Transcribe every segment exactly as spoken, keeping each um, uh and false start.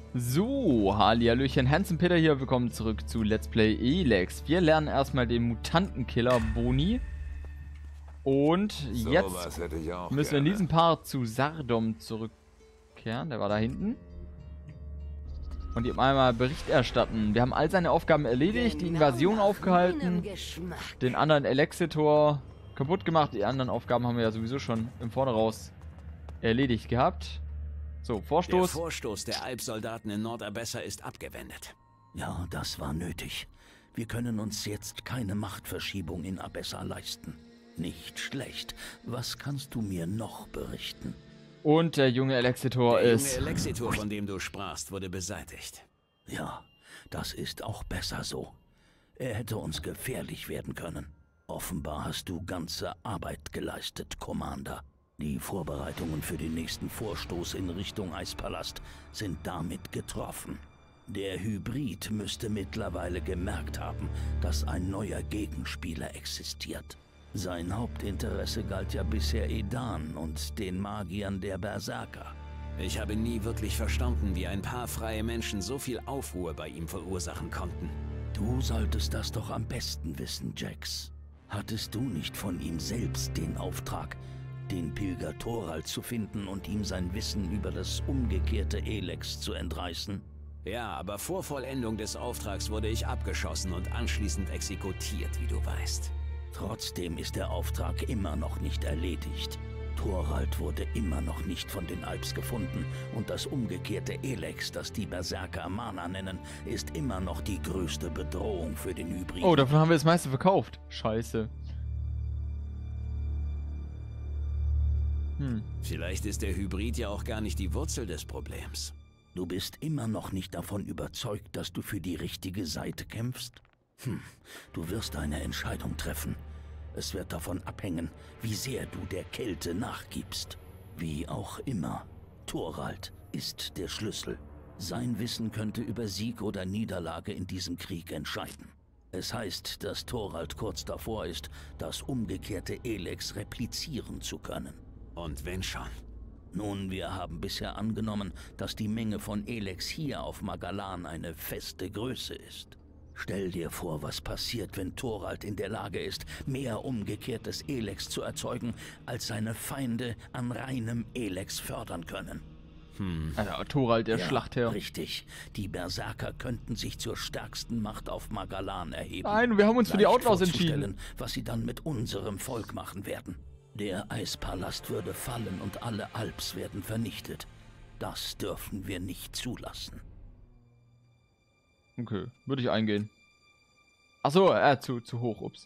So, hallihallöchen, Hansen Peter hier, willkommen zurück zu Let's Play Elex. Wir lernen erstmal den Mutantenkiller Boni. Und So jetzt müssen wir in diesem Part zu Sardom zurückkehren, der war da hinten. Und ihm einmal Bericht erstatten. Wir haben all seine Aufgaben erledigt, die Invasion aufgehalten, den anderen Elexitor kaputt gemacht. Die anderen Aufgaben haben wir ja sowieso schon im Voraus erledigt gehabt. So, Vorstoß. Der Vorstoß der Alpsoldaten in Nordabessa ist abgewendet. Ja, das war nötig. Wir können uns jetzt keine Machtverschiebung in Abessa leisten. Nicht schlecht. Was kannst du mir noch berichten? Und der junge Elexitor der ist... Der junge Elexitor, von dem du sprachst, wurde beseitigt. Ja, das ist auch besser so. Er hätte uns gefährlich werden können. Offenbar hast du ganze Arbeit geleistet, Commander. Die Vorbereitungen für den nächsten Vorstoß in Richtung Eispalast sind damit getroffen. Der Hybrid müsste mittlerweile gemerkt haben, dass ein neuer Gegenspieler existiert. Sein Hauptinteresse galt ja bisher Edan und den Magiern der Berserker. Ich habe nie wirklich verstanden, wie ein paar freie Menschen so viel Aufruhr bei ihm verursachen konnten. Du solltest das doch am besten wissen, Jax. Hattest du nicht von ihm selbst den Auftrag, den Pilger Thorald zu finden und ihm sein Wissen über das umgekehrte Elex zu entreißen? Ja, aber vor Vollendung des Auftrags wurde ich abgeschossen und anschließend exekutiert, wie du weißt. Trotzdem ist der Auftrag immer noch nicht erledigt. Thorald wurde immer noch nicht von den Alps gefunden und das umgekehrte Elex, das die Berserker Mana nennen, ist immer noch die größte Bedrohung für den Hybrid. Oh, davon haben wir das meiste verkauft. Scheiße. Hm. Vielleicht ist der Hybrid ja auch gar nicht die Wurzel des Problems. Du bist immer noch nicht davon überzeugt, dass du für die richtige Seite kämpfst? Hm, du wirst eine Entscheidung treffen. Es wird davon abhängen, wie sehr du der Kälte nachgibst. Wie auch immer, Thorald ist der Schlüssel. Sein Wissen könnte über Sieg oder Niederlage in diesem Krieg entscheiden. Es heißt, dass Thorald kurz davor ist, das umgekehrte Elex replizieren zu können. Und wenn schon? Nun, wir haben bisher angenommen, dass die Menge von Elex hier auf Magalan eine feste Größe ist. Stell dir vor, was passiert, wenn Thorald in der Lage ist, mehr umgekehrtes Elex zu erzeugen, als seine Feinde an reinem Elex fördern können. Hm. Also, Thorald, der ja, Schlachtherr. Richtig. Die Berserker könnten sich zur stärksten Macht auf Magalan erheben. Nein, wir haben uns für die Outlaws entschieden. Was sie dann mit unserem Volk machen werden. Der Eispalast würde fallen und alle Alps werden vernichtet. Das dürfen wir nicht zulassen. Okay, würde ich eingehen. Achso, äh, zu, zu hoch, ups.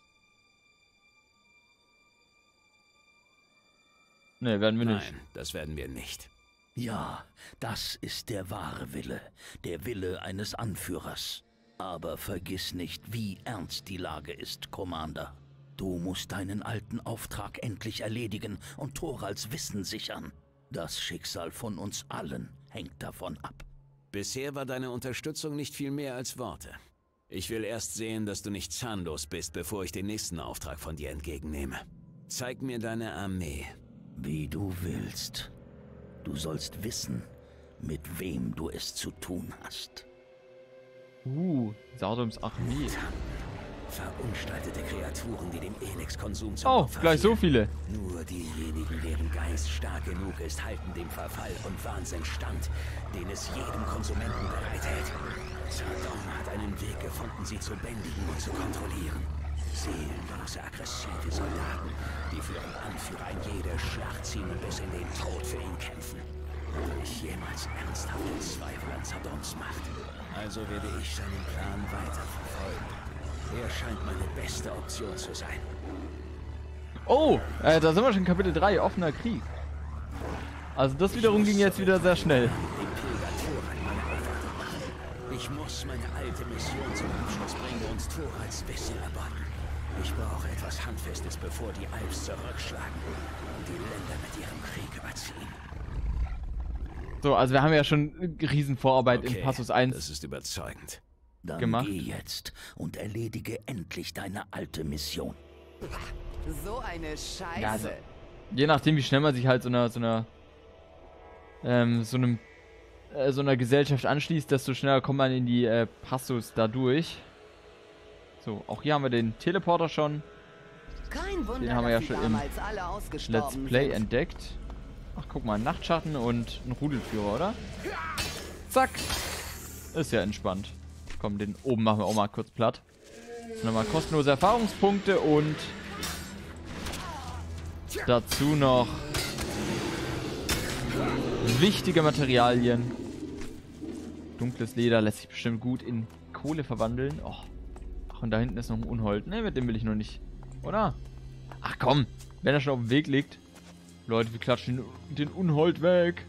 Ne, werden wir nicht. Nein, das werden wir nicht. Ja, das ist der wahre Wille. Der Wille eines Anführers. Aber vergiss nicht, wie ernst die Lage ist, Commander. Du musst deinen alten Auftrag endlich erledigen und Thoralds Wissen sichern. Das Schicksal von uns allen hängt davon ab. Bisher war deine Unterstützung nicht viel mehr als Worte. Ich will erst sehen, dass du nicht zahnlos bist, bevor ich den nächsten Auftrag von dir entgegennehme. Zeig mir deine Armee. Wie du willst. Du sollst wissen, mit wem du es zu tun hast. Uh, Sardoms Armee. Verunstaltete Kreaturen, die dem Elex-Konsum zum Oh, Opfer gleich so viele. Nur diejenigen, deren Geist stark genug ist, halten dem Verfall und Wahnsinn stand, den es jedem Konsumenten bereithält. Sardom hat einen Weg gefunden, sie zu bändigen und zu kontrollieren. Seelenlose, aggressive Soldaten, die für ihren Anführer in jede Schlacht ziehen und bis in den Tod für ihn kämpfen. Hatte ich jemals ernsthafte Zweifel an Sardoms Macht? Also werde ich seinen Plan weiter verfolgen. Er scheint meine beste Option zu sein. Oh, äh, da sind wir schon Kapitel drei, offener Krieg. Also das wiederum ging jetzt wieder sehr schnell. Ich muss meine alte Mission zum Abschluss bringen und Thoralds Wissen erwarten. Ich brauche etwas Handfestes, bevor die Alps zurückschlagen und die Länder mit ihrem Krieg überziehen. So, also wir haben ja schon Riesenvorarbeit Okay, in Passus eins. Das ist überzeugend. Dann gemacht. geh jetzt und erledige endlich deine alte Mission. So eine Scheiße. Ja, also, je nachdem, wie schnell man sich halt so einer, so einer, ähm, so einem äh, so einer Gesellschaft anschließt, desto schneller kommt man in die äh, Passus da durch. So, auch hier haben wir den Teleporter schon. Kein Wunder, Den haben wir ja dass schon sie im damals alle ausgestorben Let's Play sind. entdeckt. Ach, guck mal, ein Nachtschatten und ein Rudelführer, oder? Zack. Ist ja entspannt. Komm, den oben machen wir auch mal kurz platt. Nochmal kostenlose Erfahrungspunkte und dazu noch wichtige Materialien. Dunkles Leder lässt sich bestimmt gut in Kohle verwandeln. Oh. Ach, und da hinten ist noch ein Unhold. Ne, mit dem will ich noch nicht. Oder? Ach komm, wenn er schon auf dem Weg liegt. Leute, wir klatschen den, den Unhold weg.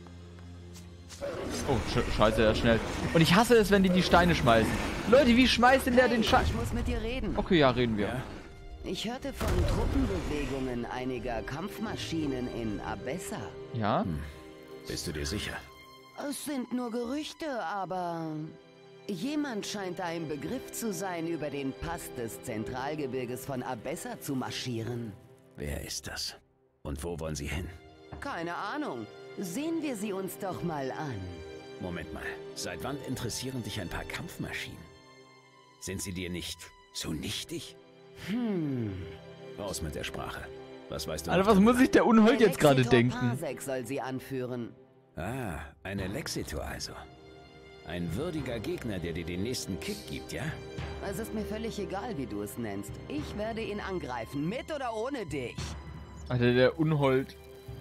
Oh, sch scheiße, er ist schnell. Und ich hasse es, wenn die die Steine schmeißen. Leute, wie schmeißt denn der den Stein? Ich muss mit dir reden. Okay, ja, reden wir. Ich hörte von Truppenbewegungen einiger Kampfmaschinen in Abessa. Ja? Hm. Bist du dir sicher? Es sind nur Gerüchte, aber jemand scheint da im Begriff zu sein, über den Pass des Zentralgebirges von Abessa zu marschieren. Wer ist das? Und wo wollen sie hin? Keine Ahnung. Sehen wir sie uns doch mal an. Moment mal. Seit wann interessieren dich ein paar Kampfmaschinen? Sind sie dir nicht zu nichtig? Hm. Raus mit der Sprache. Was weißt du? Alter, noch was darüber? muss sich der Unhold jetzt gerade Lexitor denken? Parsec soll sie anführen. Ah, eine Lexitor also. Ein würdiger Gegner, der dir den nächsten Kick gibt, ja? Es ist mir völlig egal, wie du es nennst. Ich werde ihn angreifen, mit oder ohne dich. Alter, der Unhold.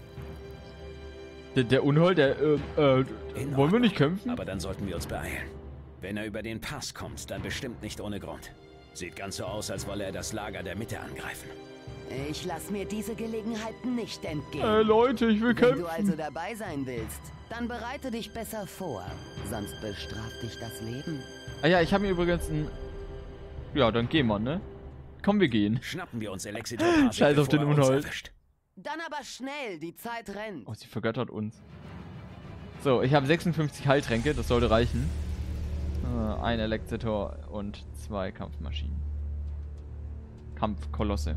Der, der Unhold, der, äh, äh, In wollen wir nicht Ordnung. kämpfen? Aber dann sollten wir uns beeilen. Wenn er über den Pass kommt, dann bestimmt nicht ohne Grund. Sieht ganz so aus, als wolle er das Lager der Mitte angreifen. Ich lass mir diese Gelegenheit nicht entgehen. Äh, Leute, ich will Wenn kämpfen. du also dabei sein willst, dann bereite dich besser vor. Sonst bestraft dich das Leben. Ah ja, ich habe mir übrigens ein... Ja, dann gehen wir, ne? Komm, wir gehen. Schnappen wir uns Elexitor Parsec, Scheiß auf bevor den er uns Unhold. erwischt. Dann aber schnell, die Zeit rennt. Oh, sie vergöttert uns. So, ich habe sechsundfünfzig Heiltränke, das sollte reichen. Äh, ein Elexitor und zwei Kampfmaschinen. Kampfkolosse.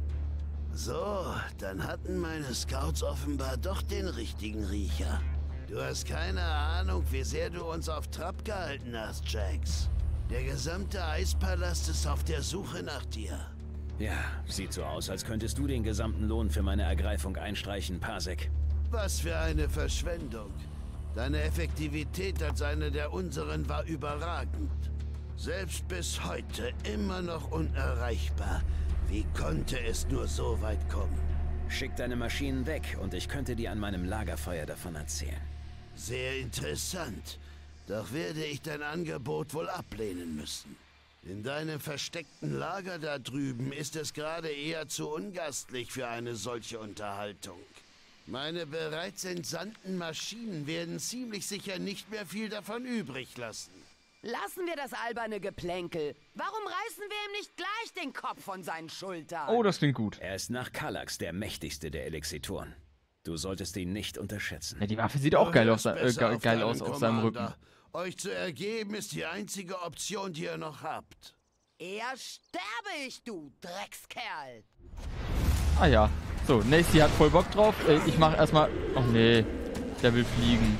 So, dann hatten meine Scouts offenbar doch den richtigen Riecher. Du hast keine Ahnung, wie sehr du uns auf Trab gehalten hast, Jax. Der gesamte Eispalast ist auf der Suche nach dir. Ja, sieht so aus, als könntest du den gesamten Lohn für meine Ergreifung einstreichen, Parsec. Was für eine Verschwendung. Deine Effektivität als eine der unseren war überragend. Selbst bis heute immer noch unerreichbar. Wie konnte es nur so weit kommen? Schick deine Maschinen weg und ich könnte dir an meinem Lagerfeuer davon erzählen. Sehr interessant. Doch werde ich dein Angebot wohl ablehnen müssen. In deinem versteckten Lager da drüben ist es gerade eher zu ungastlich für eine solche Unterhaltung. Meine bereits entsandten Maschinen werden ziemlich sicher nicht mehr viel davon übrig lassen. Lassen wir das alberne Geplänkel. Warum reißen wir ihm nicht gleich den Kopf von seinen Schultern? Oh, das klingt gut. Er ist nach Kallax der mächtigste der Elexitoren. Du solltest ihn nicht unterschätzen. Ja, die Waffe sieht auch geil, auf, Du hörst äh, besser ge auf geil deinen aus auf seinem Rücken. Commander. Euch zu ergeben ist die einzige Option, die ihr noch habt. Eher sterbe ich, du Dreckskerl. Ah ja. So, Nasty hat voll Bock drauf. Äh, ich mach erstmal... Oh nee. Der will fliegen.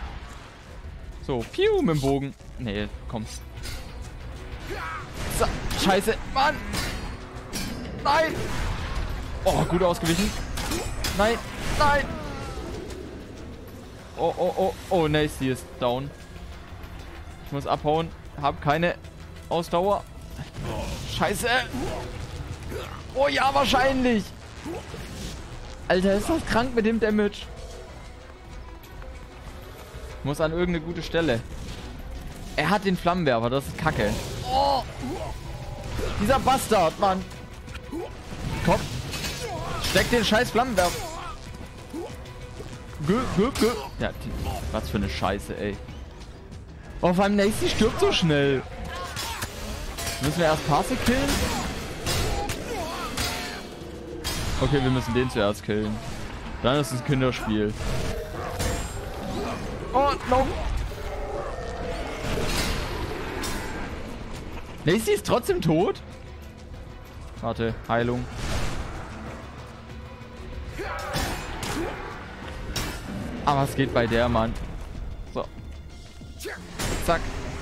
So, piu mit dem Bogen. Nee, komm. So, scheiße. Mann. Nein. Oh, gut ausgewichen. Nein. Nein. Oh, oh, oh. Oh, Nasty ist down. Ich muss abhauen. Hab keine Ausdauer. Scheiße. Oh ja, wahrscheinlich. Alter, ist das krank mit dem Damage. Muss an irgendeine gute Stelle. Er hat den Flammenwerfer, das ist kacke. Oh. Dieser Bastard, Mann. Komm. Steck den scheiß Flammenwerfer. Gö, gö, gö. Ja, die, was für eine Scheiße, ey. Oh, vor allem Nasty stirbt so schnell. Müssen wir erst Parsec killen? Okay, wir müssen den zuerst killen. Dann ist es ein Kinderspiel. Oh, no. Nasty ist trotzdem tot? Warte, Heilung. Aber es geht bei der, Mann. So. Zack.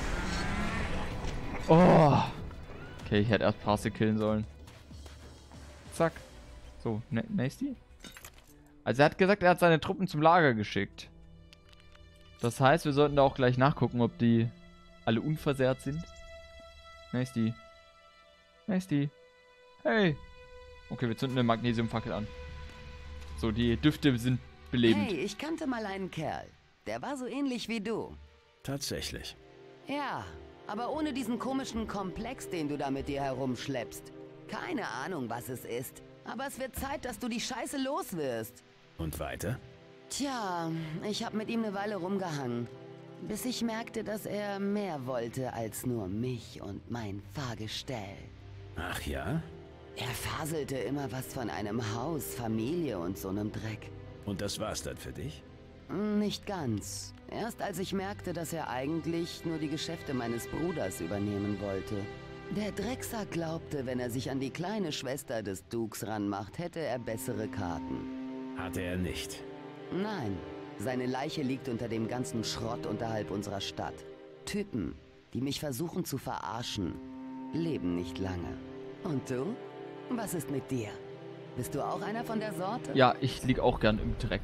Oh. Okay, ich hätte erst Parse killen sollen. Zack. So, ne Nasty? Also er hat gesagt, er hat seine Truppen zum Lager geschickt. Das heißt, wir sollten da auch gleich nachgucken, ob die alle unversehrt sind. Nasty. Nasty. Hey. Okay, wir zünden eine Magnesiumfackel an. So, die Düfte sind belebend. Hey, ich kannte mal einen Kerl. Der war so ähnlich wie du. Tatsächlich. Ja, aber ohne diesen komischen Komplex, den du da mit dir herumschleppst. Keine Ahnung, was es ist. Aber es wird Zeit, dass du die Scheiße los wirst. Und weiter? Tja, ich habe mit ihm eine Weile rumgehangen. Bis ich merkte, dass er mehr wollte als nur mich und mein Fahrgestell. Ach ja? Er faselte immer was von einem Haus, Familie und so einem Dreck. Und das war's dann für dich? Nicht ganz. Erst als ich merkte, dass er eigentlich nur die Geschäfte meines Bruders übernehmen wollte. Der Drecksack glaubte, wenn er sich an die kleine Schwester des Dukes ranmacht, hätte er bessere Karten. Hatte er nicht. Nein, seine Leiche liegt unter dem ganzen Schrott unterhalb unserer Stadt. Typen, die mich versuchen zu verarschen, leben nicht lange. Und du? Was ist mit dir? Bist du auch einer von der Sorte? Ja, ich lieg auch gern im Dreck.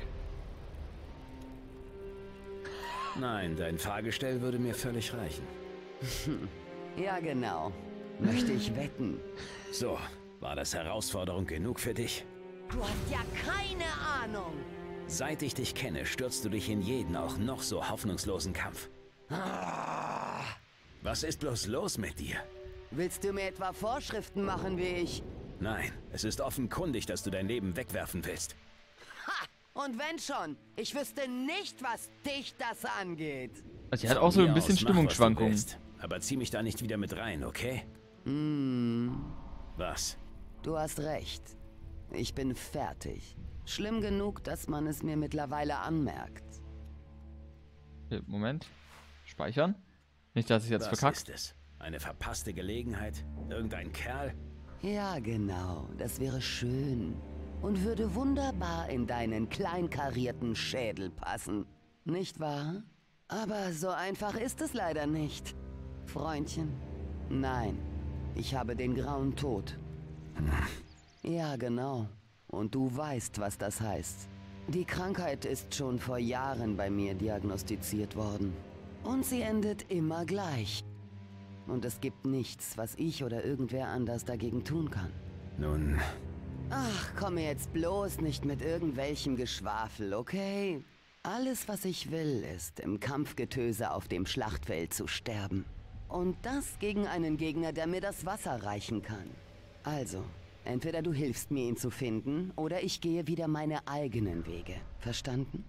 Nein, dein Fahrgestell würde mir völlig reichen. Ja, genau. Möchte ich wetten. So, war das Herausforderung genug für dich? Du hast ja keine Ahnung. Seit ich dich kenne, stürzt du dich in jeden auch noch so hoffnungslosen Kampf. Ah. Was ist bloß los mit dir? Willst du mir etwa Vorschriften machen wie ich? Nein, es ist offenkundig, dass du dein Leben wegwerfen willst. Ha! Und wenn schon, ich wüsste nicht, was dich das angeht. Also, sie hat auch so ein bisschen Aus, mach, Stimmungsschwankungen. was du willst. Aber zieh mich da nicht wieder mit rein, okay? Hm, Was? du hast recht. Ich bin fertig. Schlimm genug, dass man es mir mittlerweile anmerkt. Okay, Moment. Speichern. Nicht, dass ich jetzt Was verkackt. ist es? Eine verpasste Gelegenheit? Irgendein Kerl? Ja, genau. Das wäre schön. Und würde wunderbar in deinen kleinkarierten Schädel passen. Nicht wahr? Aber so einfach ist es leider nicht. Freundchen. Nein. Ich habe den grauen Tod. Ja, genau. Und du weißt, was das heißt. Die Krankheit ist schon vor Jahren bei mir diagnostiziert worden. Und sie endet immer gleich. Und es gibt nichts, was ich oder irgendwer anders dagegen tun kann. Nun, Ach, komm mir jetzt bloß nicht mit irgendwelchem Geschwafel, okay? Alles, was ich will, ist, im Kampfgetöse auf dem Schlachtfeld zu sterben. Und das gegen einen Gegner, der mir das Wasser reichen kann. Also, entweder du hilfst mir, ihn zu finden, oder ich gehe wieder meine eigenen Wege. Verstanden?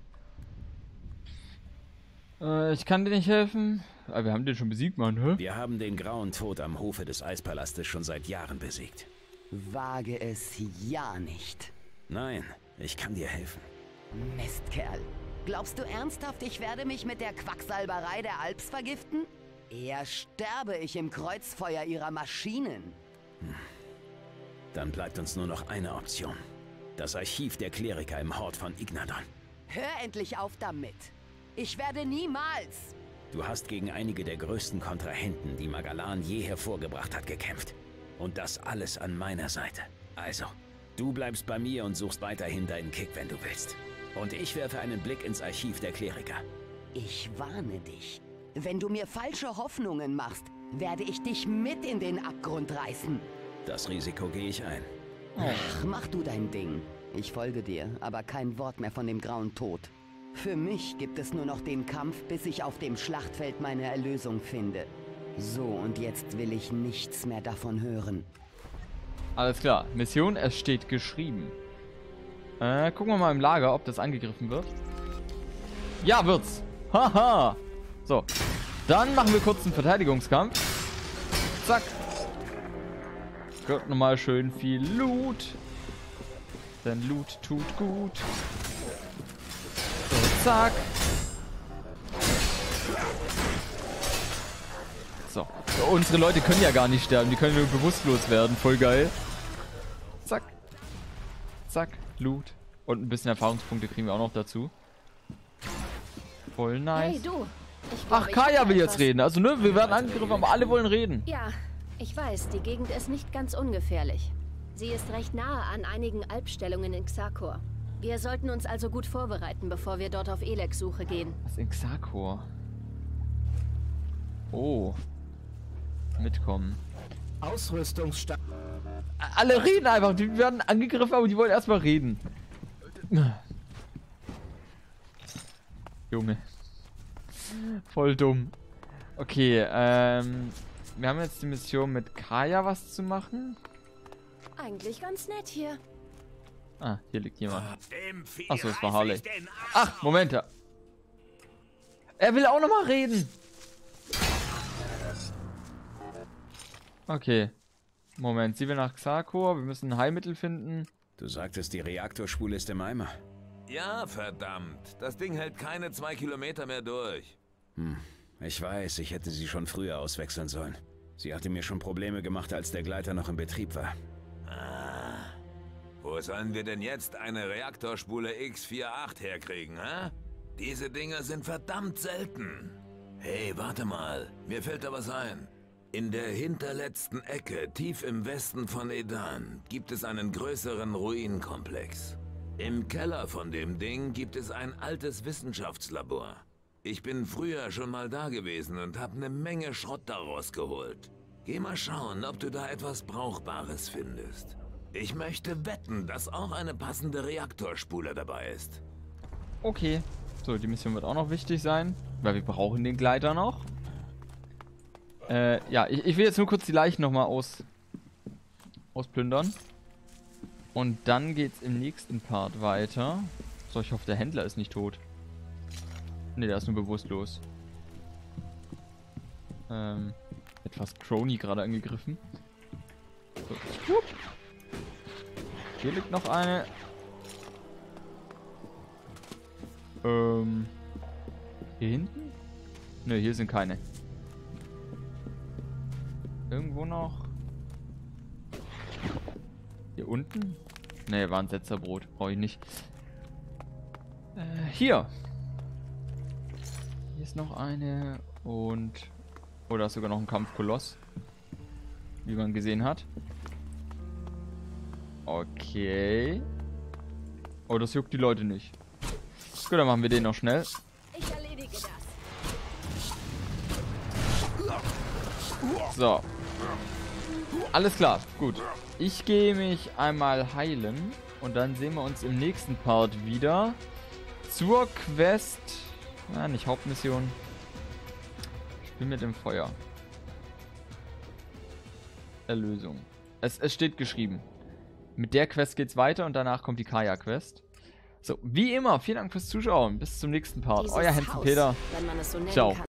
Äh, ich kann dir nicht helfen. Aber wir haben den schon besiegt, Mann, hä? wir haben den grauen Tod am Hofe des Eispalastes schon seit Jahren besiegt. Wage es ja nicht. Nein, ich kann dir helfen. Mistkerl. Glaubst du ernsthaft, ich werde mich mit der Quacksalberei der Alps vergiften? Eher sterbe ich im Kreuzfeuer ihrer Maschinen. Dann bleibt uns nur noch eine Option. Das Archiv der Kleriker im Hort von Ignadon. Hör endlich auf damit. Ich werde niemals... Du hast gegen einige der größten Kontrahenten, die Magalan je hervorgebracht hat, gekämpft. Und das alles an meiner Seite. Also, du bleibst bei mir und suchst weiterhin deinen Kick, wenn du willst. Und ich werfe einen Blick ins Archiv der Kleriker. Ich warne dich. Wenn du mir falsche Hoffnungen machst, werde ich dich mit in den Abgrund reißen. Das Risiko gehe ich ein. Ach, mach du dein Ding. Ich folge dir, aber kein Wort mehr von dem grauen Tod. Für mich gibt es nur noch den Kampf, bis ich auf dem Schlachtfeld meine Erlösung finde. So, und jetzt will ich nichts mehr davon hören. Alles klar. Mission, es steht geschrieben. Äh, gucken wir mal im Lager, ob das angegriffen wird. Ja, wird's. Haha. So. Dann machen wir kurz einen Verteidigungskampf. Zack. Gehört nochmal schön viel Loot. Denn Loot tut gut. So, zack. So. Unsere Leute können ja gar nicht sterben. Die können nur bewusstlos werden. Voll geil. Zack. Zack. Loot. Und ein bisschen Erfahrungspunkte kriegen wir auch noch dazu. Voll nice. Hey du, Ich glaub, Ach, ich Kaya hab will jetzt etwas- reden. Also, ne, wir werden angegriffen, aber alle wollen reden. Ja, ich weiß, die Gegend ist nicht ganz ungefährlich. Sie ist recht nahe an einigen Albstellungen in Xakor. Wir sollten uns also gut vorbereiten, bevor wir dort auf Elex-Suche gehen. Was in Xakor? Oh. Mitkommen. Ausrüstungsstand. Alle reden einfach. Die werden angegriffen, aber die wollen erstmal reden. Junge. Voll dumm. Okay, ähm... wir haben jetzt die Mission mit Kaya was zu machen. Eigentlich ganz nett hier. Ah, hier liegt jemand. Dem Vieh Achso, es war reiß Harley. ich den Arsch Ach, auf. Moment. ja. Er will auch nochmal reden. Okay. Moment, sie will nach Xakor. Wir müssen ein Heilmittel finden. Du sagtest, die Reaktorspule ist im Eimer. Ja, verdammt. Das Ding hält keine zwei Kilometer mehr durch. Hm, ich weiß, ich hätte sie schon früher auswechseln sollen. Sie hatte mir schon Probleme gemacht, als der Gleiter noch in Betrieb war. Ah. Wo sollen wir denn jetzt eine Reaktorspule X achtundvierzig herkriegen, hä? Diese Dinger sind verdammt selten. Hey, warte mal. Mir fällt da was ein. In der hinterletzten Ecke, tief im Westen von Edan, gibt es einen größeren Ruinenkomplex. Im Keller von dem Ding gibt es ein altes Wissenschaftslabor. Ich bin früher schon mal da gewesen und habe eine Menge Schrott daraus geholt. Geh mal schauen, ob du da etwas Brauchbares findest. Ich möchte wetten, dass auch eine passende Reaktorspule dabei ist. Okay. So, die Mission wird auch noch wichtig sein, weil wir brauchen den Gleiter noch. Äh, ja, ich, ich will jetzt nur kurz die Leichen nochmal aus, ausplündern. Und dann geht's im nächsten Part weiter. So, ich hoffe, der Händler ist nicht tot. Ne, der ist nur bewusstlos. Ähm, etwas Crony gerade angegriffen. So, schwupp. Hier liegt noch eine. Ähm. Hier hinten? Ne, hier sind keine. Irgendwo noch. Hier unten? Ne, war ein Setzerbrot. Brauche ich nicht. Äh, hier. Hier ist noch eine. Und. Oh, da ist sogar noch ein Kampfkoloss. Wie man gesehen hat. Okay. Oh, das juckt die Leute nicht. Gut, dann machen wir den noch schnell. Ich erledige das. So. Alles klar, gut. Ich gehe mich einmal heilen. Und dann sehen wir uns im nächsten Part wieder. Zur Quest. Na, nicht Hauptmission. Spiel mit dem Feuer. Erlösung. Es, es steht geschrieben. Mit der Quest geht's weiter und danach kommt die Kaya-Quest. So, wie immer, vielen Dank fürs Zuschauen. Bis zum nächsten Part. Dieses Euer Hansen Haus, Peter. wenn man es so nennen Ciao. kann.